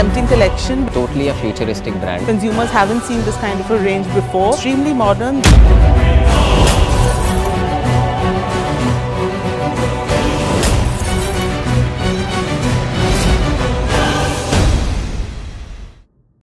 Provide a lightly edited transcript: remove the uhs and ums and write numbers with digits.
tempting collection. Totally a futuristic brand. Consumers haven't seen this kind of a range before. Extremely modern.